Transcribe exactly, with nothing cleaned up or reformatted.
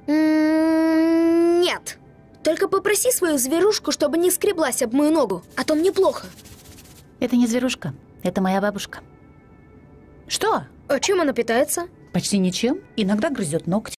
М, Нет. Только попроси свою зверушку, чтобы не скреблась об мою ногу, а то мне плохо. Это не зверушка, это моя бабушка. Что? А чем она питается? Почти ничем. Иногда грызет ногти.